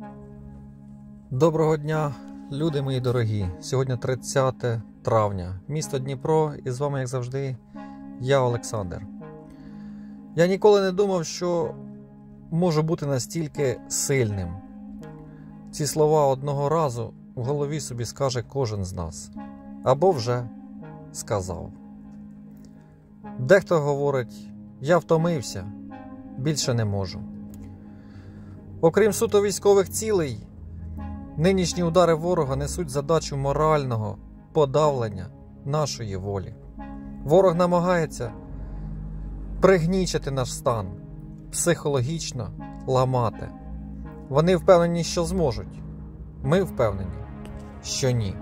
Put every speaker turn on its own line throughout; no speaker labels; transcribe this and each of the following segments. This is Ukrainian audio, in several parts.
Доброго дня, люди мої дорогі. Сьогодні 30 травня. Місто Дніпро, і з вами, як завжди, я, Олександр. Я ніколи не думав, що можу бути настільки сильним. Ці слова одного разу в голові собі скаже кожен з нас. Або вже сказав. Дехто говорить: я втомився, більше не можу. Окрім суто військових цілей, нинішні удари ворога несуть задачу морального подавлення нашої волі. Ворог намагається пригнічити наш стан, психологічно ламати. Вони впевнені, що зможуть. Ми впевнені, що ні.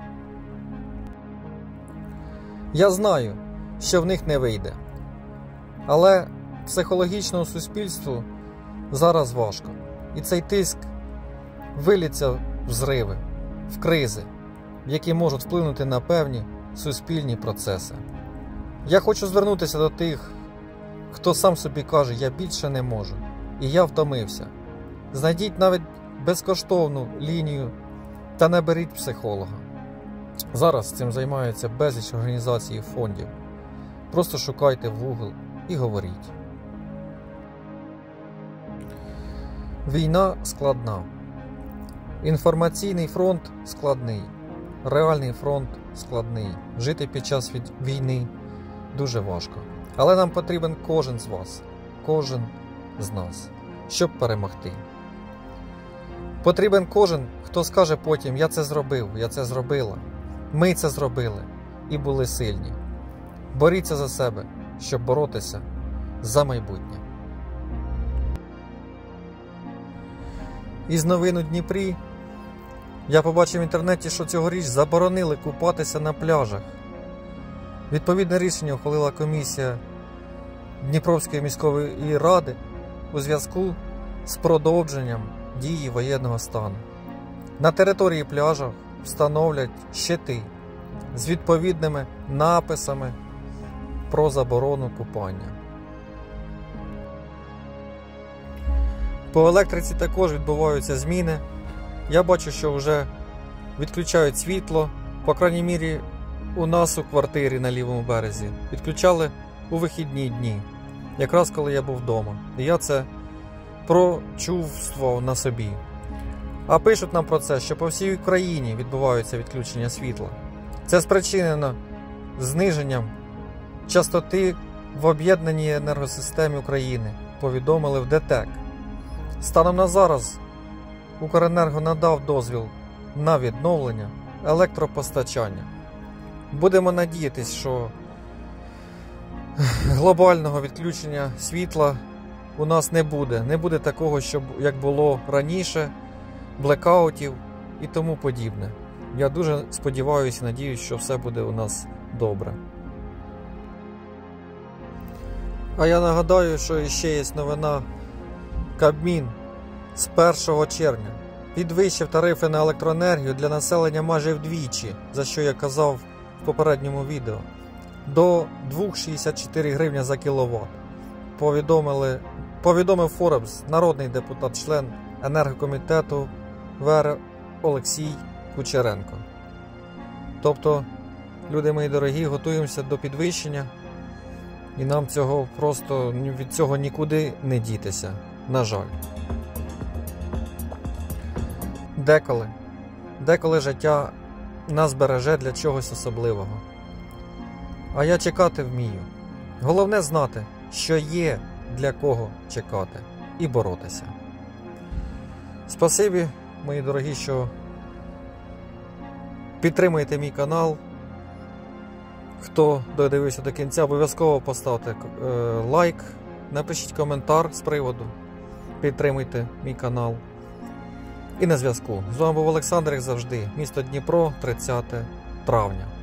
Я знаю, що в них не вийде. Але психологічному суспільству зараз важко. І цей тиск виліться в зриви, в кризи, які можуть вплинути на певні суспільні процеси. Я хочу звернутися до тих, хто сам собі каже: я більше не можу, і я втомився. Знайдіть навіть безкоштовну лінію та наберіть психолога. Зараз цим займаються безліч організацій і фондів. Просто шукайте в Google і говоріть. Війна складна. Інформаційний фронт складний. Реальний фронт складний. Жити під час війни дуже важко. Але нам потрібен кожен з вас, кожен з нас, щоб перемогти. Потрібен кожен, хто скаже потім: я це зробив, я це зробила, ми це зробили і були сильні. Боріться за себе, щоб боротися за майбутнє. Із новин у Дніпрі я побачив в інтернеті, що цьогоріч заборонили купатися на пляжах. Відповідне рішення ухвалила комісія Дніпровської міської ради у зв'язку з продовженням дії воєнного стану. На території пляжів встановлять щити з відповідними написами про заборону купання. По електриці також відбуваються зміни. Я бачу, що вже відключають світло. По крайній мірі у нас у квартирі на лівому березі відключали у вихідні дні, якраз коли я був вдома. І я це прочувствував на собі. А пишуть нам про це, що по всій Україні відбуваються відключення світла. Це спричинено зниженням частоти в об'єднаній енергосистемі України, повідомили в ДТЕК. Станом на зараз Укренерго надав дозвіл на відновлення електропостачання. Будемо надіятися, що глобального відключення світла у нас не буде. Не буде такого, як було раніше, блекаутів і тому подібне. Я дуже сподіваюся і надіюсь, що все буде у нас добре. А я нагадаю, що ще є новина. Кабмін з 1 червня підвищив тарифи на електроенергію для населення майже вдвічі, за що я казав в попередньому відео, до 2,64 гривня за кіловат. Повідомив Форбс народний депутат, член енергокомітету ВР Олексій Кучеренко. Тобто, люди мої дорогі, готуємося до підвищення, і нам від цього нікуди не дітися. На жаль. Деколи життя нас береже для чогось особливого. А я чекати вмію. Головне знати, що є для кого чекати і боротися. Спасибі, мої дорогі, що підтримуєте мій канал. Хто додивився до кінця, обов'язково поставте лайк, напишіть коментар з приводу. Підтримуйте мій канал. І на зв'язку. З вами був Олександр, як завжди. Місто Дніпро, 30 травня.